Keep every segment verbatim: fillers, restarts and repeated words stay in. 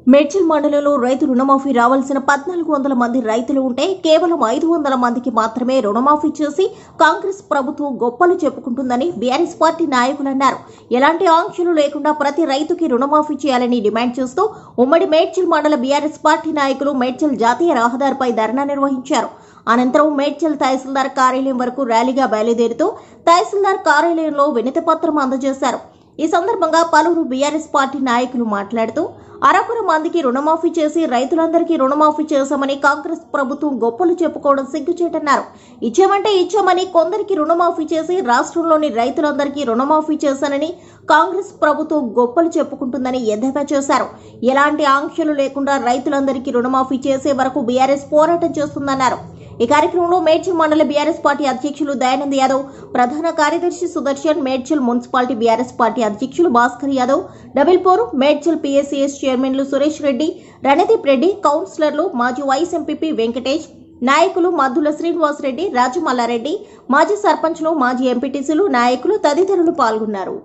మేడ్చల్ మండలంలో రైతు రుణమాఫీ రావాల్సిన పద్నాలుగు వందల మంది రైతులు ఉంటే కేవలం ఐదు వందల మందికి మాత్రమే రుణమాఫీ చేసి కాంగ్రెస్ ప్రభుత్వం గొప్పలు చెప్పుకుంటుందని బీఆర్ఎస్ పార్టీ నాయకులు అన్నారు. ఎలాంటి ఆంక్షలు లేకుండా ప్రతి రైతుకి రుణమాఫీ చేయాలని డిమాండ్ చేస్తూ ఉమ్మడి మేడ్చల్ మండల బీఆర్ఎస్ పార్టీ నాయకులు మేడ్చల్ జాతీయ రహదారిపై ధర్నా నిర్వహించారు. అనంతరం మేడ్చల్ తహసీల్దార్ కార్యాలయం వరకు ర్యాలీగా బయలుదేరుతూ తహసీల్దార్ కార్యాలయంలో వినతిపత్రం అందజేశారు. ఈ సందర్భంగా పలువురు బీఆర్ఎస్ పార్టీ నాయకులు మాట్లాడుతూ అరకొర మందికి రుణమాఫీ చేసి రైతులందరికీ రుణమాఫీ చేశామని కాంగ్రెస్ ప్రభుత్వం గొప్పలు చెప్పుకోవడం సిగ్గుచేటన్నారు. ఇచ్చామంటే ఇచ్చామని కొందరికి రుణమాఫీ చేసి రాష్ట్రంలోని రైతులందరికీ రుణమాఫీ చేశానని కాంగ్రెస్ ప్రభుత్వం గొప్పలు చెప్పుకుంటుందని ఎద్దేవా చేశారు. ఎలాంటి ఆంక్షలు లేకుండా రైతులందరికీ రుణమాఫీ చేసే వరకు బీఆర్ఎస్ పోరాటం చేస్తుందన్నారు. ఈ కార్యక్రమంలో మేడ్చల్ మండల బీఆర్ఎస్ పార్టీ అధ్యక్షులు దయానంద్ యాదవ్, ప్రధాన కార్యదర్శి Sudarshan, Medchal municipality BRS party అధ్యక్షులు భాస్కర్ యాదవ్, డబిల్పూర్ మేడ్చల్ పీఎస్సీఎస్ చైర్మన్లు సురేష్ రెడ్డి, రణదీప్ రెడ్డి, కౌన్సిలర్లు, మాజీ వైస్ ఎంపీపీ వెంకటేష్, నాయకులు మద్దుల శ్రీనివాస్ రెడ్డి, రాజమల్లారెడ్డి, మాజీ సర్పంచ్లు, మాజీ ఎంపీటీసీలు, నాయకులు తదితరులు పాల్గొన్నారు.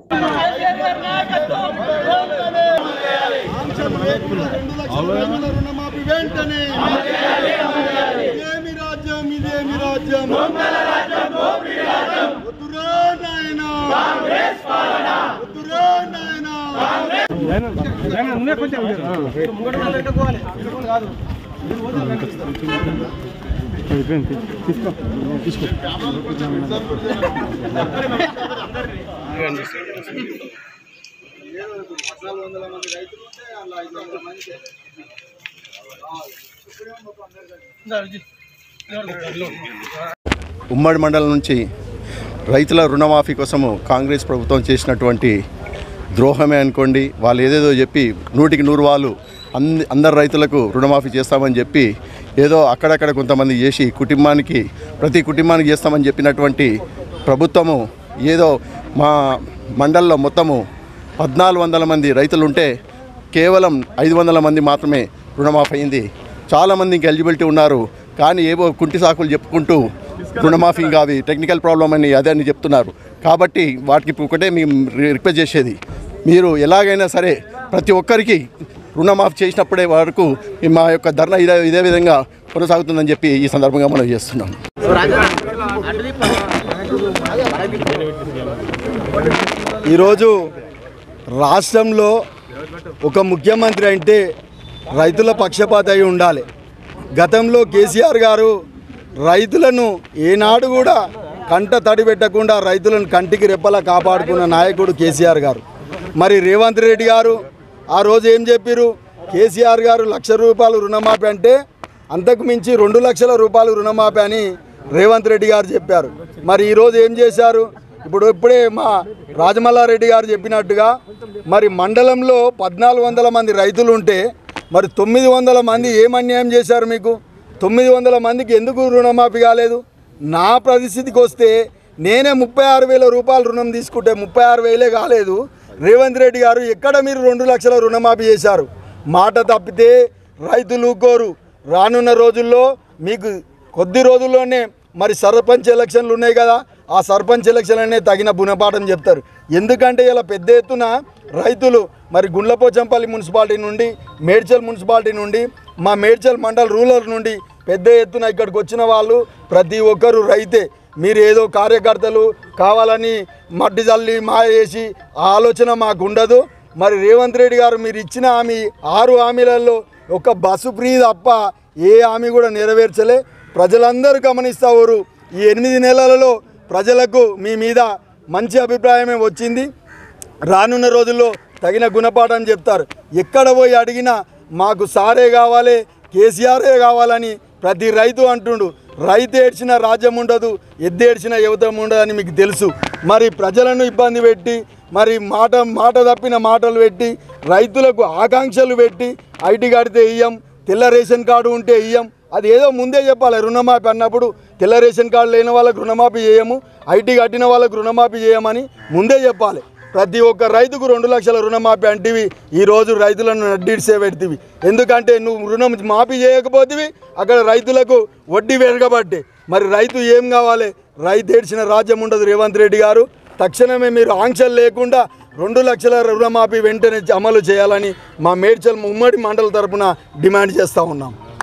ఉమ్మడి మండలం నుంచి రైతుల రుణమాఫీ కోసము కాంగ్రెస్ ప్రభుత్వం చేసినటువంటి ద్రోహమే అనుకోండి. వాళ్ళు ఏదేదో చెప్పి నూటికి నూరు వాళ్ళు అంద అందరు రైతులకు రుణమాఫీ చేస్తామని చెప్పి ఏదో అక్కడక్కడ కొంతమంది చేసి కుటుంబానికి ప్రతి కుటుంబానికి చేస్తామని చెప్పినటువంటి ప్రభుత్వము ఏదో మా మండలంలో మొత్తము పద్నాలుగు వందల మంది రైతులుంటే కేవలం ఐదు వందల మంది మాత్రమే రుణమాఫీ అయింది. చాలామంది ఇంకా ఎలిజిబిలిటీ ఉన్నారు, కానీ ఏవో కుంటి సాకులు చెప్పుకుంటూ రుణమాఫీ కావి టెక్నికల్ ప్రాబ్లం అని అదే అని చెప్తున్నారు. కాబట్టి వాటికి ఒకటే మేము రిక్వెస్ట్ చేసేది, మీరు ఎలాగైనా సరే ప్రతి ఒక్కరికి రుణమాఫీ చేసినప్పుడే వరకు మా యొక్క ధర్నా ఇదే ఇదే విధంగా కొనసాగుతుందని చెప్పి ఈ సందర్భంగా మనం చేస్తున్నాం. ఈరోజు రాష్ట్రంలో ఒక ముఖ్యమంత్రి అంటే రైతుల పక్షపాత అయి ఉండాలి. గతంలో కేసీఆర్ గారు రైతులను ఏనాడు కూడా కంట తడి పెట్టకుండా రైతులను కంటికి రెప్పలా కాపాడుకున్న నాయకుడు కేసీఆర్ గారు. మరి రేవంత్ రెడ్డి గారు ఆ రోజు ఏం చెప్పారు? కేసీఆర్ గారు లక్ష రూపాయలు రుణమాఫీ అంటే అంతకు మించి రెండు లక్షల రూపాయలు రుణమాఫీ అని రేవంత్ రెడ్డి గారు చెప్పారు. మరి ఈరోజు ఏం చేశారు? ఇప్పుడు ఇప్పుడే మా రాజమల్లారెడ్డి గారు చెప్పినట్టుగా మరి మండలంలో పద్నాలుగు వందల మంది రైతులు ఉంటే మరి తొమ్మిది వందల మంది ఏం అన్యాయం చేశారు మీకు? తొమ్మిది వందల మందికి ఎందుకు రుణమాఫీ కాలేదు? నా పరిస్థితికి వస్తే నేనే ముప్పై ఆరు వేల రూపాయలు రుణం తీసుకుంటే ముప్పై ఆరు వేలే కాలేదు. రేవంత్ రెడ్డి గారు ఎక్కడ మీరు రెండు లక్షల రుణమాఫీ చేశారు? మాట తప్పితే రైతులు కోరు. రానున్న రోజుల్లో మీకు కొద్ది రోజుల్లోనే మరి సర్పంచ్ ఎలక్షన్లు ఉన్నాయి కదా, ఆ సర్పంచ్ ఎలక్షన్ అనే తగిన గుణపాఠం చెప్తారు. ఎందుకంటే ఇలా పెద్ద ఎత్తున రైతులు మరి గుండ్లపోచంపల్లి మున్సిపాలిటీ నుండి, మేడ్చల్ మున్సిపాలిటీ నుండి, మా మేడ్చల్ మండల్ రూరల్ నుండి పెద్ద ఎత్తున ఇక్కడికి వచ్చిన వాళ్ళు ప్రతి ఒక్కరు రైతే. మీరు ఏదో కార్యకర్తలు కావాలని మట్టి జల్లి మాయ చేసి ఆలోచన మాకు ఉండదు. మరి రేవంత్ రెడ్డి గారు మీరు ఇచ్చిన హామీ ఆరు హామీలలో ఒక బస్సు ఫ్రీ తప్ప ఏ హామీ కూడా నెరవేర్చలే. ప్రజలందరూ గమనిస్తారు. ఈ ఎనిమిది నెలలలో ప్రజలకు మీ మీద మంచి అభిప్రాయమే వచ్చింది. రానున్న రోజుల్లో తగిన గుణపాఠం చెప్తారు. ఎక్కడ పోయి అడిగినా మాకు సారే కావాలి, కేసీఆరే కావాలని ప్రతి రైతు అంటుండు. రైతు ఏడ్చిన రాజ్యం ఉండదు, ఎద్దేడ్చిన యువతం ఉండదు అని మీకు తెలుసు. మరి ప్రజలను ఇబ్బంది పెట్టి మరి మాట మాట తప్పిన మాటలు పెట్టి రైతులకు ఆకాంక్షలు పెట్టి ఐటీ కడితే ఇయ్యం, తెల్ల రేషన్ కార్డు ఉంటే ఇయ్యం, అది ఏదో ముందే చెప్పాలి. రుణమాఫీ అన్నప్పుడు తెల్ల రేషన్ కార్డు లేని వాళ్ళకు రుణమాఫీ చేయము, ఐటీ కట్టిన వాళ్ళకు రుణమాఫీ చేయమని ముందే చెప్పాలి. ప్రతి ఒక్క రైతుకు రెండు లక్షల రుణమాఫీ అంటివి ఈరోజు రైతులను నడ్డిడిసే పెడితివి. ఎందుకంటే నువ్వు రుణం మాఫీ చేయకపోతేవి అక్కడ రైతులకు వడ్డీ పెరగబట్టే. మరి రైతు ఏం కావాలి? రైతు ఏడ్చిన రాజ్యం ఉండదు రేవంత్ రెడ్డి గారు. తక్షణమే మీరు ఆంక్షలు లేకుండా రెండు లక్షల రుణమాఫీ వెంటనే అమలు చేయాలని మా మేడ్చల్ ఉమ్మడి మండల తరపున డిమాండ్ చేస్తూ ఉన్నాం.